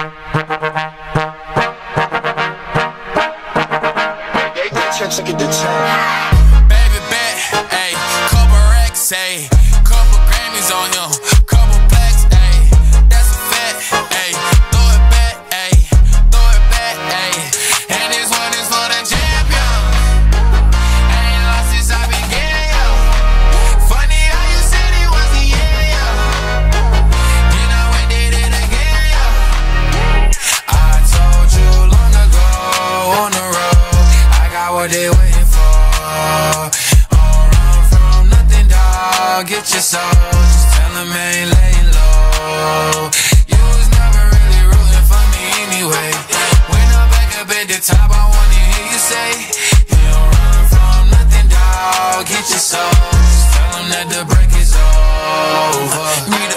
Baby bet, ayy, couple racks, ayy, couple Grammys on him, couple plaques, ayy, that's a fact, ayy, throw it back, ayy, ayy, and this one is for the champion. Ain't lost since I began, yo. Funny how you said it was the end, yo. Then I went did it again, yo. I told you long ago on the road, I got what they waiting for. Don't run from nothing, dog. Get your soul. Just tell them I ain't laying low. You was never really rooting for me anyway. When I'm back up at the top, I wanna hear you say, you don't run from nothing, dog. Get your soul. Just tell them that the break is over. Need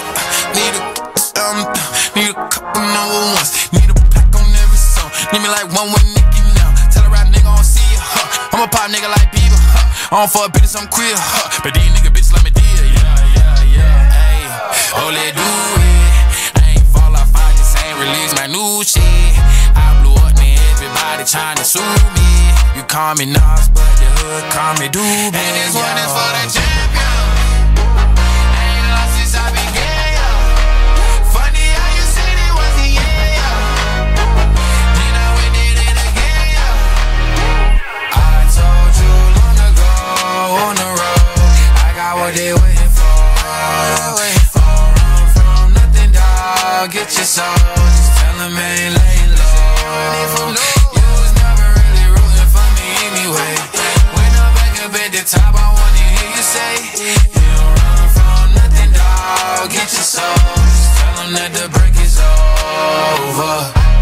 a couple number ones. Need a pack on every song. Need me like one with Nicki now. Tell a rap nigga I don't see ya. I'm a pop nigga like Bieber. I don't fuck bitches, I'm queer. But these nigga bitches like me dear. Yeah. Ayy, oh let do it. I ain't fall off, I just ain't release my new shit. I blew up, man, everybody tryna sue me. You call me Nas, but the hood call me Doobie. And this one is for the champion. Ain't lost since I began, yo. Funny how you said it was the end, yo. Then I went did it again, yo. I told you long ago on the road, I got what they waiting for. Don't run from nothing, dog. Get your soul. Just tell them I ain't laying low. You was never really rooting for me anyway. When I'm back up at the top, I wanna hear you say, you don't run from nothing, dog. Get your soul. Just tell them that the break is over.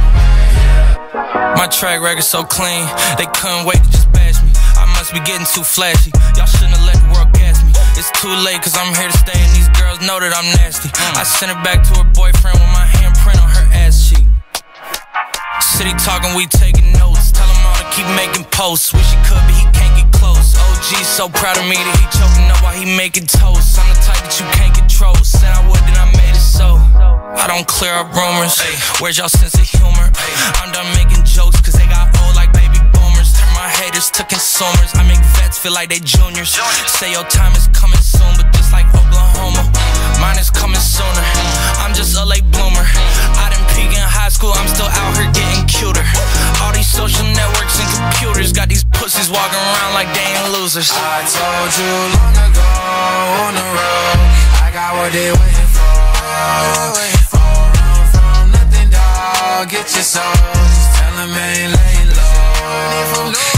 My track record so clean, they couldn't wait to just bash me. I must be getting too flashy. Y'all shouldn't have let the world gas me. It's too late cause I'm here to stay and these girls know that I'm nasty. I sent her back to her boyfriend with my handprint on her ass cheek. City talking, we taking notes. Tell him all to keep making posts. Wish he could but he can't get close. OG so proud of me that he choking up while he making toast. I'm the type that you can't control. Said I would, then I made it so. I don't clear up rumors. Where's y'all sense of humor? I'm done making jokes cause they got old like baby boomers. Turn my haters to consumers. I make vets feel like they juniors. Say your time is coming soon, but just like Oklahoma, mine is coming sooner. I'm just a late bloomer. I didn't peak in high school, I'm still out here getting cuter. All these social networks and computers got these pussies walking around like they ain't losers. I told you long ago on the road, I got what they waiting for. Don't run from nothing, dog. Get your soul. Just tell them I ain't laying low.